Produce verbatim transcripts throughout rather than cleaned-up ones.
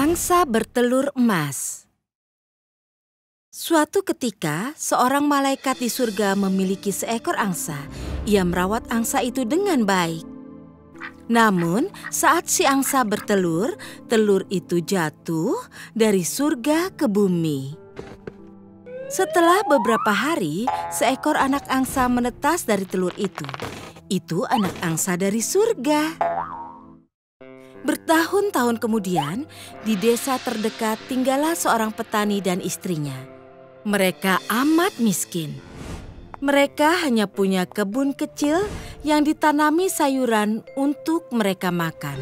Angsa bertelur emas. Suatu ketika, seorang malaikat di surga memiliki seekor angsa. Ia merawat angsa itu dengan baik. Namun, saat si angsa bertelur, telur itu jatuh dari surga ke bumi. Setelah beberapa hari, seekor anak angsa menetas dari telur itu. Itu anak angsa dari surga. Bertahun-tahun kemudian, di desa terdekat tinggallah seorang petani dan istrinya. Mereka amat miskin. Mereka hanya punya kebun kecil yang ditanami sayuran untuk mereka makan.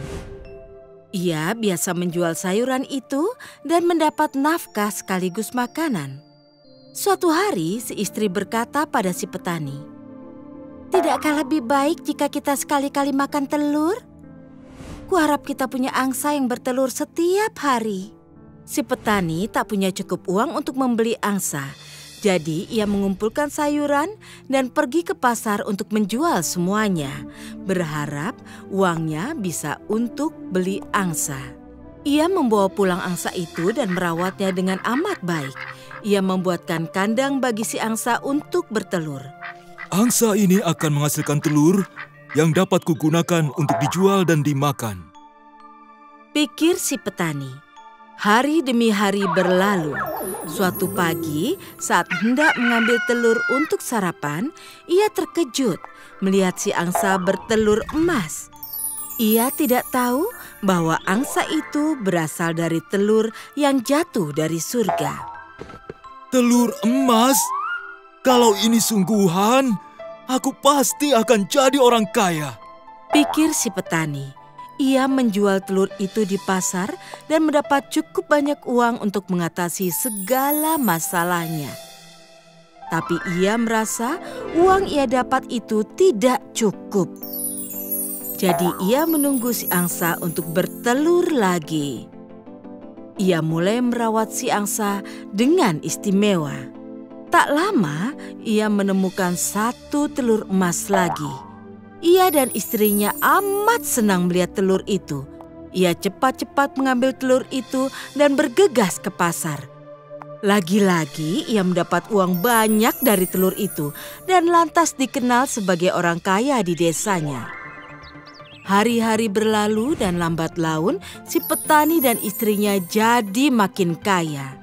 Ia biasa menjual sayuran itu dan mendapat nafkah sekaligus makanan. Suatu hari, si istri berkata pada si petani, "Tidakkah lebih baik jika kita sekali-kali makan telur? Kuharap kita punya angsa yang bertelur setiap hari." Si petani tak punya cukup uang untuk membeli angsa. Jadi ia mengumpulkan sayuran dan pergi ke pasar untuk menjual semuanya. Berharap uangnya bisa untuk beli angsa. Ia membawa pulang angsa itu dan merawatnya dengan amat baik. Ia membuatkan kandang bagi si angsa untuk bertelur. Angsa ini akan menghasilkan telur yang dapat kugunakan untuk dijual dan dimakan, pikir si petani. Hari demi hari berlalu. Suatu pagi, saat hendak mengambil telur untuk sarapan, ia terkejut melihat si angsa bertelur emas. Ia tidak tahu bahwa angsa itu berasal dari telur yang jatuh dari surga. Telur emas? Kalau ini sungguhan, aku pasti akan jadi orang kaya, pikir si petani. Ia menjual telur itu di pasar dan mendapat cukup banyak uang untuk mengatasi segala masalahnya. Tapi ia merasa uang ia dapat itu tidak cukup. Jadi ia menunggu si angsa untuk bertelur lagi. Ia mulai merawat si angsa dengan istimewa. Tak lama, ia menemukan satu telur emas lagi. Ia dan istrinya amat senang melihat telur itu. Ia cepat-cepat mengambil telur itu dan bergegas ke pasar. Lagi-lagi ia mendapat uang banyak dari telur itu dan lantas dikenal sebagai orang kaya di desanya. Hari-hari berlalu dan lambat laun si petani dan istrinya jadi makin kaya.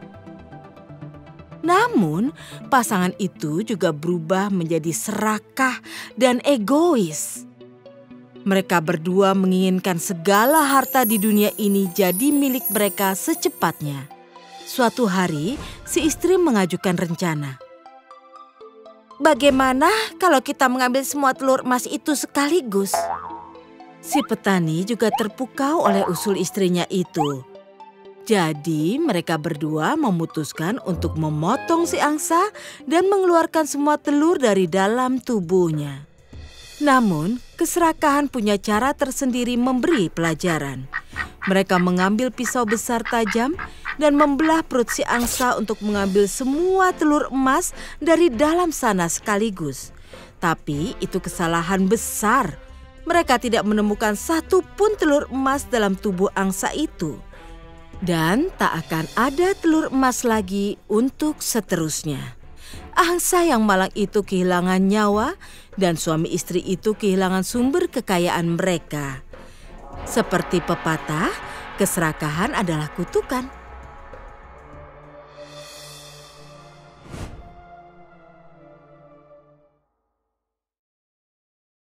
Namun, pasangan itu juga berubah menjadi serakah dan egois. Mereka berdua menginginkan segala harta di dunia ini jadi milik mereka secepatnya. Suatu hari, si istri mengajukan rencana. "Bagaimana kalau kita mengambil semua telur emas itu sekaligus?" Si petani juga terpukau oleh usul istrinya itu. Jadi mereka berdua memutuskan untuk memotong si angsa dan mengeluarkan semua telur dari dalam tubuhnya. Namun keserakahan punya cara tersendiri memberi pelajaran. Mereka mengambil pisau besar tajam dan membelah perut si angsa untuk mengambil semua telur emas dari dalam sana sekaligus. Tapi itu kesalahan besar. Mereka tidak menemukan satu pun telur emas dalam tubuh angsa itu. Dan tak akan ada telur emas lagi untuk seterusnya. Angsa yang malang itu kehilangan nyawa dan suami istri itu kehilangan sumber kekayaan mereka. Seperti pepatah, keserakahan adalah kutukan.